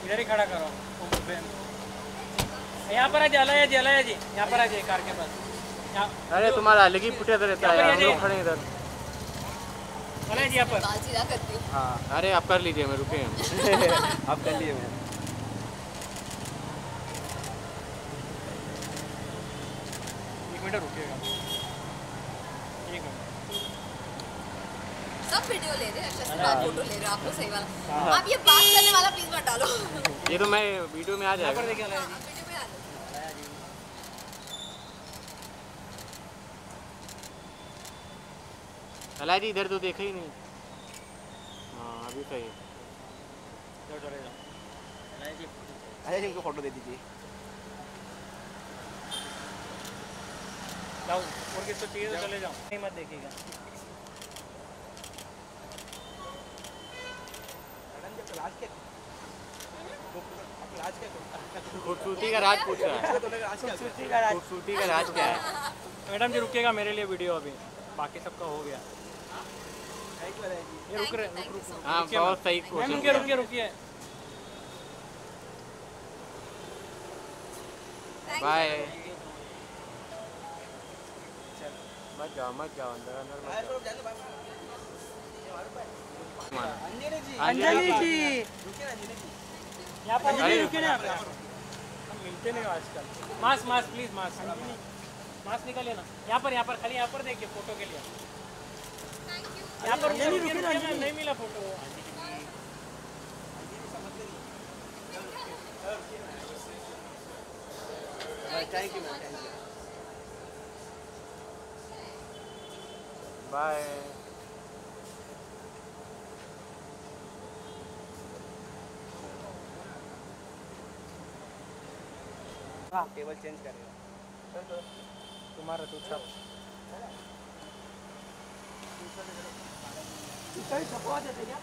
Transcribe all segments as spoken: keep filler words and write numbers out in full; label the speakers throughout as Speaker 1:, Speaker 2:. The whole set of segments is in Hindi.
Speaker 1: इधर ही खड़ा करो। यहाँ पर आ जलाया जलाया जी, यहाँ पर आ जाइए कार के पास।
Speaker 2: अरे तुम्हारा अलग ही फुटे रहता है, हम लोग खड़े इधर।
Speaker 1: जलाया जी यहाँ पर।
Speaker 2: हाँ अरे आप कर लीजिए, मैं रुके हैं।
Speaker 3: आप कर लिए मैं
Speaker 1: एक मिनट रुकिएगा, एक मिनट।
Speaker 4: सब वीडियो ले रहे हैं, अच्छा से बात फोटो ले रहे हो आप लोग, सही वाला। आप ये बात करने वाला प्लीज मत डालो।
Speaker 2: ये तो मैं वीडियो में आ जाएगा।
Speaker 1: हाँ, वीडियो में आ
Speaker 2: अलाय जी इधर तो देखा ही नहीं। हाँ अभी सही है।
Speaker 3: अरे इनको फोटो दे दीजिए।
Speaker 1: जाओ और किसको चाहिए तो चले जाओ, नहीं मत देखिएगा।
Speaker 2: खूबसूरती का राज पूछ रहा है।
Speaker 1: खूबसूरती का राज,
Speaker 2: खूबसूरती का राज क्या है?
Speaker 1: मैडम जी रुकिएगा मेरे लिए वीडियो, अभी बाकी सबका हो गया। ये रुक रहे रुक रुक
Speaker 2: हाँ बहुत सही
Speaker 1: मैम,
Speaker 2: क्वेश्चन।
Speaker 1: रुकिए रुकिए रुकिए।
Speaker 2: बाय। मत जाओ मत जाओ अंदर अंदर मत जाओ।
Speaker 1: अंजलि जी यहाँ पर रुकिए ना, हम मिलते नहीं आजकल। Mask mask please, mask mask निकालिए ना। यहाँ पर यहाँ पर खाली यहाँ पर देखिए फोटो के लिए। यहाँ पर नहीं नहीं मिला photo.
Speaker 3: Thank you ma'am, thank you.
Speaker 2: Bye.
Speaker 3: हाँ टेबल चेंज करेगा
Speaker 1: तुम्हारा तो छप छपवा देते क्या?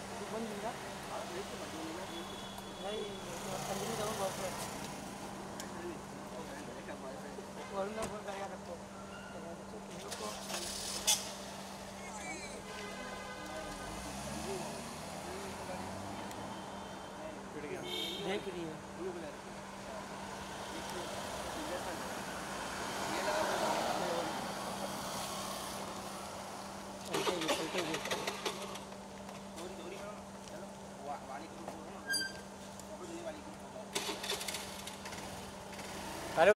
Speaker 1: नहीं अंजलि जाओ बॉस में वरुण फोन करेगा सबको।